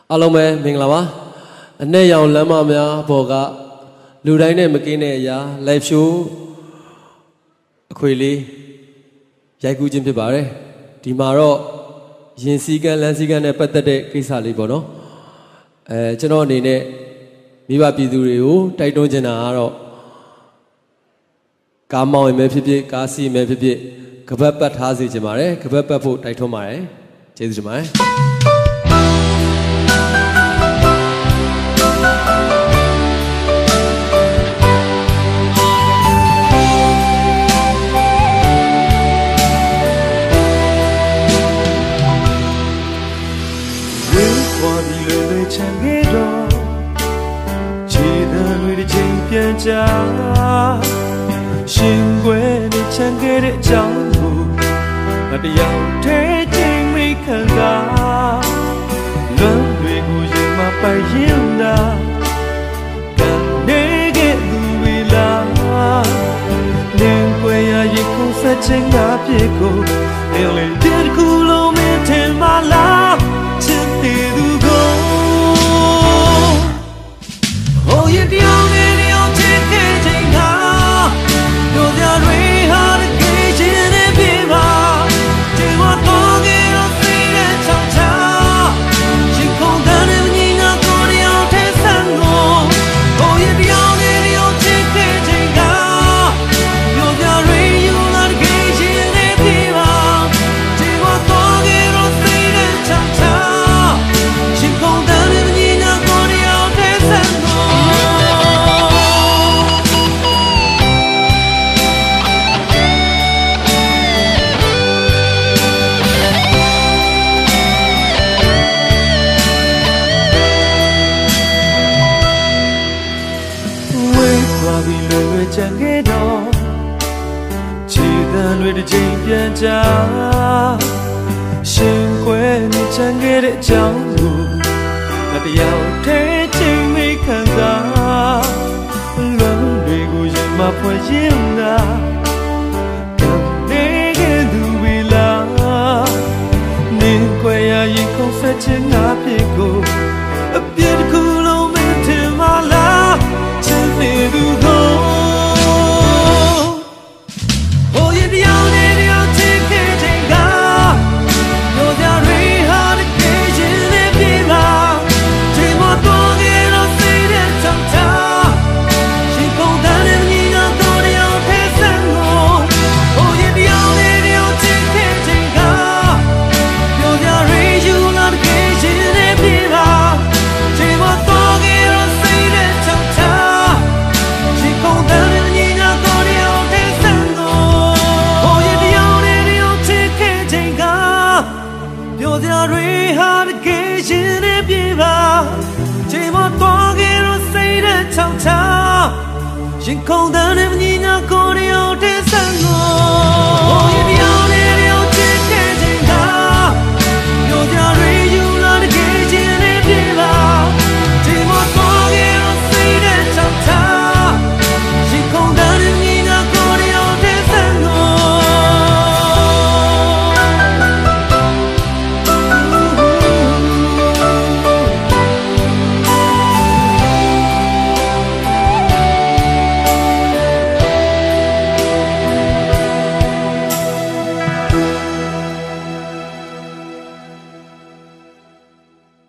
အားလုံးပဲမင်္ဂလာပါအနဲ့ရောင်လမ်းမများပေါ်ကလူတိုင်းနဲ့မကင်းတဲ့အရာ live show အခွေလေးရိုက်ကူးခြင်းဖြစ်ပါတယ်ဒီမှာတော့ရင်စည်းကမ်းလမ်းစည်းကမ်းနဲ့ပတ်သက်တဲ့ကိစ္စလေးပေါ့နော်ကျွန်တော်အနေနဲ့မိဘပြည်သူတွေကိုတိုက်တွန်းချင်တာကတော့ကားမောင်းရင်ပဲဖြစ်ဖြစ်ကားစီးမယ်ဖြစ်ဖြစ်ကပတ်ပတ်ထားစေချင်ပါတယ်ကပတ်ပတ်ဖို့တိုက်တွန်းပါတယ်ကျေးဇူးတင်ပါတယ်ရှင်ကွယ်နဲ့ချမ်းခဲ့တဲ့အကြောင်းကိုငါတယောက်တည်းချိန်မိခံစားလွမ်းတွေကိုရင်မပိုင်ရင်သာကနေခဲ့သူတွေလားနင်းကွယ်ရရင်ခုဆက်ချင်ငါပြေကိုအင်းလေးဒီခုလုံးမထင်မလားချစ်နေသူကိုဟိုရတရားနဲ့တရားချစ်ခဲ့ချိန်ကတို့ကြရွေးဟာတဲ့ခြင်းနဲ့ပြေပါဒီဝတ်တော်ကြီးတော့သိတဲ့ချောင်းချာရှင်ခုန်တဲ့ညီငါကိုရအောင်ထဲဆန်းကိုဟိုရတရားနဲ့တရားချစ်ခဲ့ချိန်ကတို့ကြရွေးယူလာတဲ့ခြင်းနဲ့ပြေပါဒီဝတ်တော်ကြီးတော့သိတဲ့ချောင်းချာရှင်ခုန်တဲ့ညီငါကိုရအောင်ထဲဆန်းကိုချမ်းခဲ့တော့ခြေတံတွေတစ်ချိန်ပြန်ကြရှင်ခွဲနဲ့ချမ်းခဲ့တဲ့အကြောင်းကိုငါတယောက်တည်းချိန်မိခံစားလွမ်းတွေကိုရင်မဖွယ်ရင်သာကနေခဲ့သူတွေလားနင်းခွဲရရင်ခုန်ဆက်ချင်ငါပြေကိုအပြည့်တစ်ခုလုံးမထင်မလားချစ်နေသူကိုရင်ခုန်တဲ့